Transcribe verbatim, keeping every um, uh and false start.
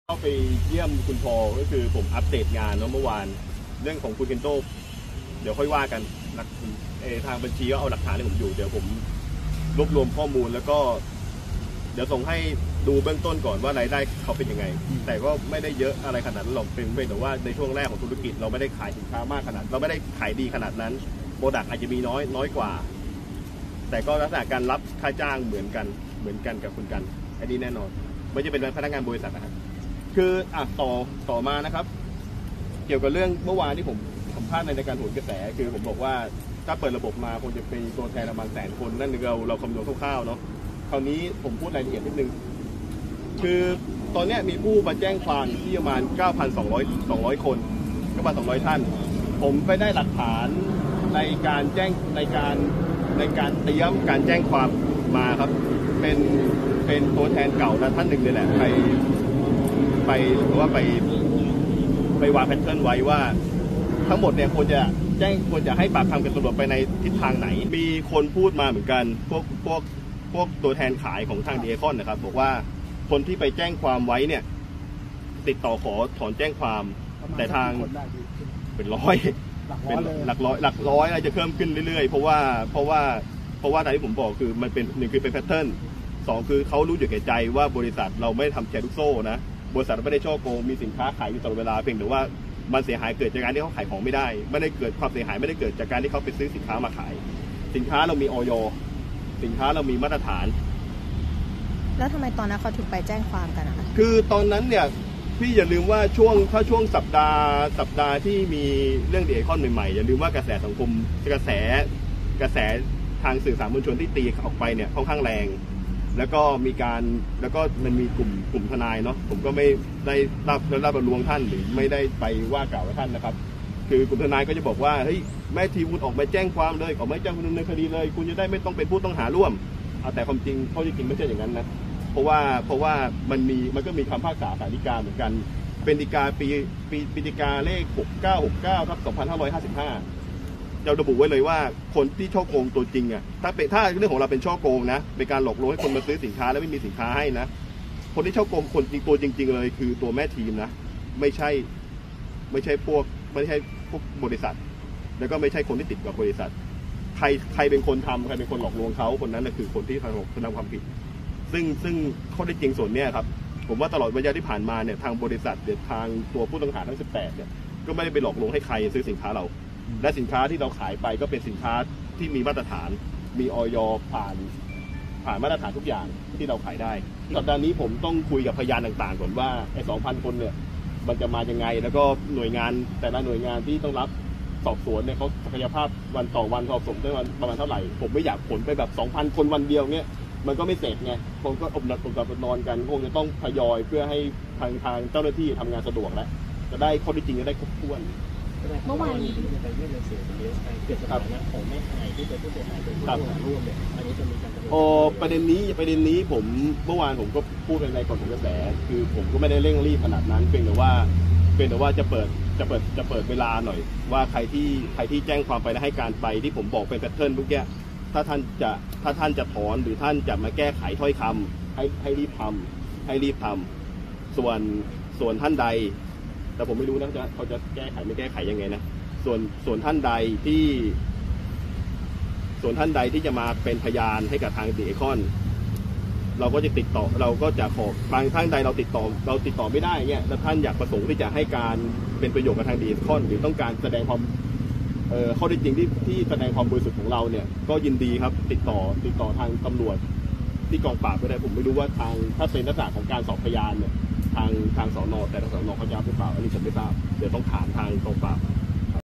เข้าไปเยี่ยมคุณพอก็คือผมอัปเดตงานเนาะเมื่อวานเรื่องของคุณเคนโตเดี๋ยวค่อยว่ากันหลักทางบัญชีก็เอาหลักฐานให้ผมอยู่เดี๋ยวผมรวบรวมข้อมูลแล้วก็เดี๋ยวส่งให้ดูเบื้องต้นก่อนว่ารายได้เขาเป็นยังไงแต่ก็ไม่ได้เยอะอะไรขนาดนั้นหรอกเป็นแต่ว่าในช่วงแรกของธุรกิจเราไม่ได้ขายสินค้ามากขนาดเราไม่ได้ขายดีขนาดนั้นโปรดักต์อาจจะมีน้อยน้อยกว่าแต่ก็ลักษณะการรับค่าจ้างเหมือนกันเหมือนกันกับคุณกันอันนี้แน่นอนไม่จะเป็นพนักงานบริษัทนะครับคืออ่ะต่อต่อมานะครับเกี่ยวกับเรื่องเมื่อวานที่ผมสัมภาษณ์ในรายการโหนกระแสคือผมบอกว่าถ้าเปิดระบบมาคงจะเป็นตัวแทนประมาณแสนคนนั่นเราเราคำนวณคร่าวๆเนาะคราวนี้ผมพูดรายละเอียดนิดนึงคือตอนนี้มีผู้มาแจ้งความที่ประมาณ เก้าพันสองร้อย สองร้อย คน เก้าพันสองร้อย ท่านผมไปได้หลักฐานในการแจ้งในการในการเตรียมการแจ้งความมาครับเป็นเป็นตัวแทนเก่านะท่านหนึ่งเลยแหละไปไปหรือว่าไปไปวางแพทเทิร์นไว้ว่าทั้งหมดเนี่ยควรจะแจ้งควรจะให้ปากคำกับตำรวจไปในทิศทางไหนมีคนพูดมาเหมือนกันพวกพวกพวกตัวแทนขายของทางดีเอคอนนะครับบอกว่าคนที่ไปแจ้งความไว้เนี่ยติดต่อขอถอนแจ้งความแต่ทางเป็นร้อยเป็นหลักร้อยหลักร้อยอะไรจะเพิ่มขึ้นเรื่อยๆเพราะว่าเพราะว่าเพราะว่าตามที่ผมบอกคือมันเป็นหนึ่งคือเป็นแพทเทิร์นสองคือเขารู้อยู่แก่ใจว่าบริษัทเราไม่ได้ทำแชร์ลูกโซ่นะบริษัทไม่ได้ช่อโกงมีสินค้าขายอยู่ตลอดเวลาเพียงแต่ว่ามันเสียหายเกิดจากการที่เขาขายของไม่ได้ไม่ได้เกิดความเสียหายไม่ได้เกิดจากการที่เขาไปซื้อสินค้ามาขายสินค้าเรามีออย.สินค้าเรามีมาตรฐานแล้วทำไมตอนนั้นเขาถึงไปแจ้งความกันอะคือตอนนั้นเนี่ยพี่อย่าลืมว่าช่วงถ้าช่วงสัปดาห์สัปดาห์ที่มีเรื่องเดอะไอคอนใหม่ๆอย่าลืมว่ากระแสสังคมกระแสกระแสทางสื่อสารมวลชนที่ตีออกไปเนี่ยค่อนข้างแรงแล้วก็มีการแล้วก็มันมีกลุ่มกลุ่มทนายเนาะผมก็ไม่ได้รับรับประลวงท่านหรือไม่ได้ไปว่ากล่าวท่านนะครับคือกลุ่มทนายก็จะบอกว่าเฮ้ยแม่ทีวุฒิออกมาแจ้งความเลยออกมาแจ้งคุณดำเนินคดีเลยคุณจะได้ไม่ต้องเป็นผู้ต้องหาร่วมแต่ความจริงข้อจริงไม่ใช่อย่างนั้นนะเพราะว่าเพราะว่ามันมีมันก็มีคำพิพากษาศาลฎีกาเหมือนกันเป็นฎีกาปีปีปีฎีกาเลขหกเก้าหกเก้าทับสองพันห้าร้อยห้าสิบห้าเราระบุไว้เลยว่าคนที่ช่อโกงตัวจริงอ่ะถ้าเป็นถ้าเรื่องของเราเป็นช่อโกงนะเป็นการหลอกลวงให้คนมาซื้อสินค้าแล้วไม่มีสินค้าให้นะคนที่ช่อโกงคนจริงตัวจริงๆเลยคือตัวแม่ทีมนะไม่ใช่ไม่ใช่พวกไม่ใช่พวกบริษัทแล้วก็ไม่ใช่คนที่ติดกับบริษัทใครใครเป็นคนทำใครเป็นคนหลอกลวงเขาคนนั้นนะคือคนที่ทำทำความผิดซึ่งซึ่งข้อเท็จจริงส่วนนี้ครับผมว่าตลอดระยะที่ผ่านมาเนี่ยทางบริษัทเดี๋ยวทางตัวผู้ต้องหาทั้งสิบแปดเนี่ยก็ไม่ได้ไปหลอกลวงให้ใครซื้อสินค้าเราและสินค้าที่เราขายไปก็เป็นสินค้าที่มีมาตรฐานมีออยผ่านผ่านมาตรฐานทุกอย่างที่เราขายได้สัปดาห์นี้ผมต้องคุยกับพยานต่างๆก่อนว่าไอ้สองพันคนเนี่ยมันจะมายังไงแล้วก็หน่วยงานแต่ละหน่วยงานที่ต้องรับสอบสวนเนี่ยเขาศักยภาพวันต่อวันสอบสวนได้วันประมาณเท่าไหร่ผมไม่อยากผลไปแบบ สองพัน คนวันเดียวเนี่ยมันก็ไม่เสร็จไงผมก็อบนัดอบรับนอนกันคงจะต้องทยอยเพื่อให้ทางทางเจ้าหน้าที่ทำงานสะดวกแล้วจะได้ข้อเท็จจริงจะได้ครบถ้วนเมื่อวานนี้ไปยื่นหนังสือเยอะไปเกี่ยวกับฐานะของแม่ขายที่เป็นผู้เสียหายเป็นผู้ต้องหาร่วมเนี่ยอันนี้จะมีการดำเนินการประเด็นนี้ประเด็นนี้ผมเมื่อวานผมก็พูดในรายการของกระแสคือผมก็ไม่ได้เร่งรีบขนาดนั้นเพียงแต่ว่าเพียงแต่ว่าจะเปิดจะเปิดจะเปิดเวลาหน่อยว่าใครที่ใครที่แจ้งความไปและให้การไปที่ผมบอกเป็นแพทเทิร์นทุกอย่างถ้าท่านจะถ้าท่านจะถอนหรือท่านจะมาแก้ไขถ้อยคำให้ให้รีบทำให้รีบทำส่วนส่วนท่านใดแต่ผมไม่รู้นะจะเขาจะแก้ไขไม่แก้ไขยังไงนะส่วนส่วนท่านใดที่ส่วนท่านใดที่จะมาเป็นพยานให้กับทางดีเอคอนเราก็จะติดต่อเราก็จะขอบางท่านใดเราติดต่อเราติดต่อไม่ได้เนี่ยแล้วท่านอยากประสงค์ที่จะให้การเป็นประโยชน์กับทางดีเอคอนหรือต้องการแสดงความเอ่อข้อเท็จจริงที่ที่แสดงความบริสุทธิ์ของเราเนี่ยก็ยินดีครับติดต่อติดต่อทางตำรวจที่กองปราบก็ได้ผมไม่รู้ว่าทางถ้าเป็นลักษณะของการสอบพยานเนี่ยทางทางสน.แต่ทางสน.เขาจะรับหรือเปล่าอันนี้ผมไม่ทราบเดี๋ยวต้องถามทางกองปราบ